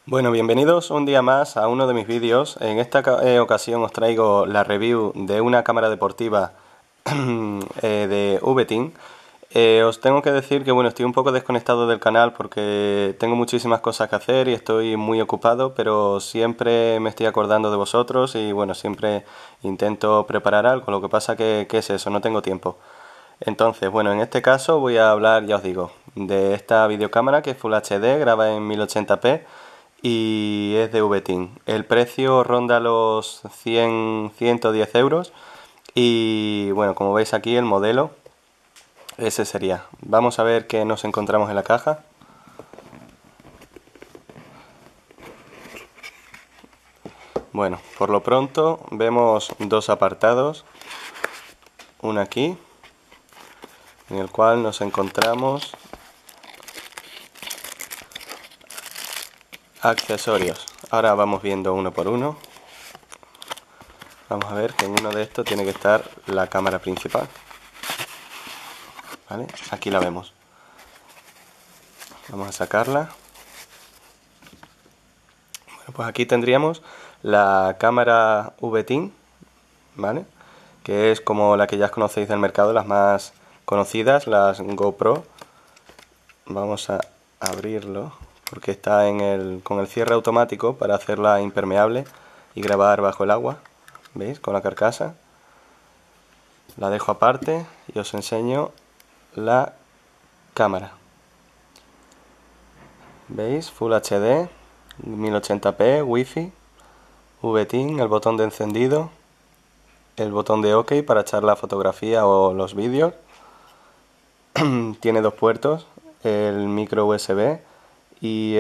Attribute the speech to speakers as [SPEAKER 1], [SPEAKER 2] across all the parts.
[SPEAKER 1] Bueno, bienvenidos un día más a uno de mis vídeos. En esta ocasión os traigo la review de una cámara deportiva de VTIN. Os tengo que decir que bueno, estoy un poco desconectado del canal porque tengo muchísimas cosas que hacer y estoy muy ocupado, pero siempre me estoy acordando de vosotros y bueno, siempre intento preparar algo. Lo que pasa que es eso, no tengo tiempo. Entonces, bueno, en este caso voy a hablar, ya os digo, de esta videocámara que es Full HD, graba en 1080p y es de VTIN. El precio ronda los 110 euros y bueno, como veis aquí el modelo, ese sería. Vamos a ver qué nos encontramos en la caja. Bueno, por lo pronto vemos dos apartados, uno aquí, en el cual nos encontramos accesorios. Ahora vamos viendo uno por uno. Vamos a ver que en uno de estos tiene que estar la cámara principal. ¿Vale? Aquí la vemos. Vamos a sacarla. Bueno, pues aquí tendríamos la cámara VTIN, ¿vale? Que es como la que ya conocéis del mercado, las más conocidas, las GoPro. Vamos a abrirlo porque está con el cierre automático para hacerla impermeable y grabar bajo el agua. ¿Veis? Con la carcasa. La dejo aparte y os enseño la cámara. ¿Veis? Full HD, 1080p, Wi-Fi, VTIN, el botón de encendido, el botón de OK para echar la fotografía o los vídeos. Tiene dos puertos, el micro USB y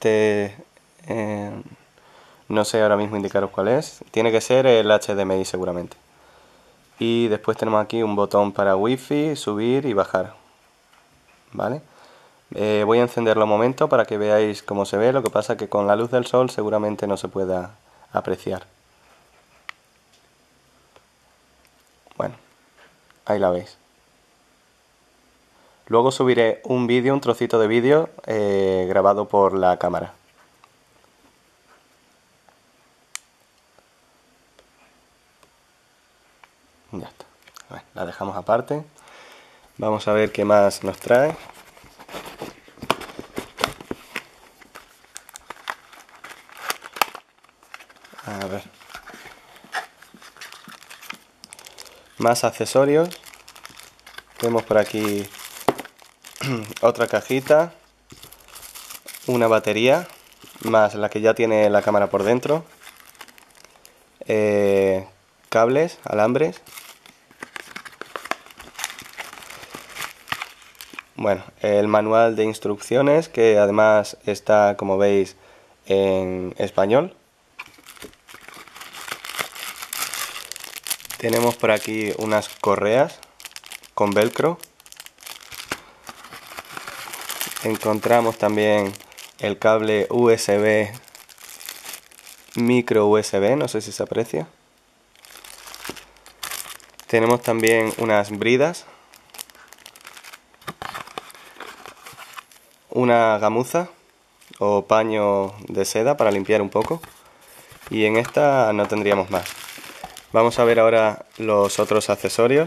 [SPEAKER 1] no sé ahora mismo indicaros cuál es. Tiene que ser el HDMI seguramente. Y después tenemos aquí un botón para Wi-Fi, subir y bajar. ¿Vale? Voy a encenderlo un momento para que veáis cómo se ve. Lo que pasa es que con la luz del sol seguramente no se pueda apreciar. Bueno, ahí la veis. Luego subiré un vídeo, un trocito de vídeo grabado por la cámara. Ya está. Bueno, la dejamos aparte. Vamos a ver qué más nos trae. A ver. Más accesorios. Tenemos por aquí otra cajita. Una batería. Más la que ya tiene la cámara por dentro. Cables, alambres. Bueno, el manual de instrucciones que además está, como veis, en español. Tenemos por aquí unas correas con velcro. Encontramos también el cable USB, micro USB, no sé si se aprecia. Tenemos también unas bridas, una gamuza o paño de seda para limpiar un poco, y en esta no tendríamos más. Vamos a ver ahora los otros accesorios.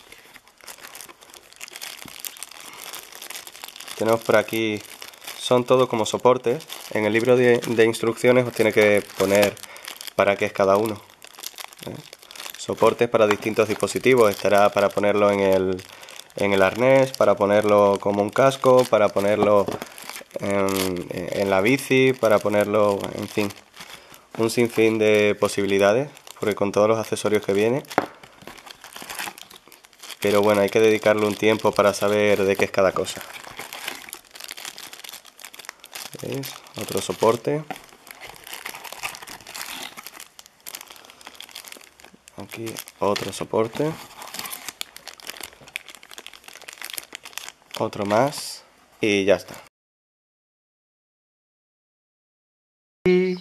[SPEAKER 1] Tenemos por aquí, son todos como soportes. En el libro de instrucciones os tiene que poner para qué es cada uno. Soportes para distintos dispositivos. Estará para ponerlo en el arnés, para ponerlo como un casco, para ponerlo en la bici, para ponerlo, en fin, un sinfín de posibilidades, porque con todos los accesorios que viene. Pero bueno, hay que dedicarle un tiempo para saber de qué es cada cosa. ¿Veis? Otro soporte. Aquí otro soporte. Otro más. Y ya está. Y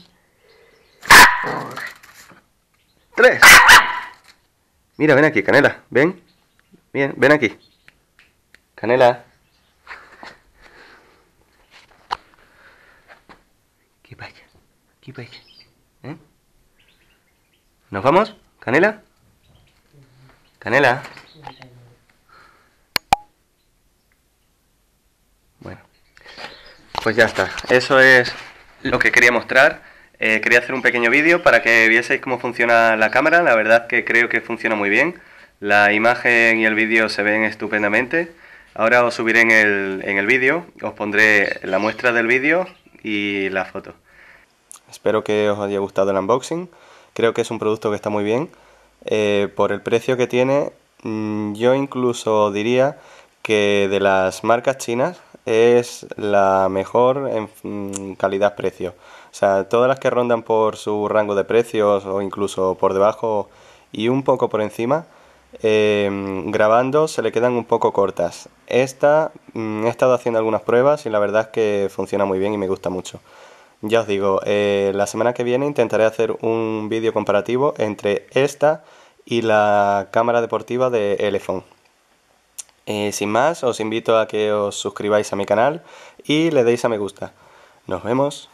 [SPEAKER 1] 3. Mira, ven aquí, Canela. Ven. Bien, ven aquí. Canela. Que vaya. Keep it. ¿Eh? ¿Nos vamos? ¿Canela? ¿Canela? Bueno, pues ya está. Eso es lo que quería mostrar. Quería hacer un pequeño vídeo para que vieseis cómo funciona la cámara. La verdad que creo que funciona muy bien. La imagen y el vídeo se ven estupendamente. Ahora os subiré en el vídeo, os pondré la muestra del vídeo y la foto. Espero que os haya gustado el unboxing. Creo que es un producto que está muy bien. Por el precio que tiene, yo incluso diría que de las marcas chinas es la mejor en calidad-precio. O sea, todas las que rondan por su rango de precios o incluso por debajo y un poco por encima, grabando se le quedan un poco cortas. Esta, he estado haciendo algunas pruebas y la verdad es que funciona muy bien y me gusta mucho. Ya os digo, la semana que viene intentaré hacer un vídeo comparativo entre esta y la cámara deportiva de Elephone. Sin más, os invito a que os suscribáis a mi canal y le deis a me gusta. Nos vemos.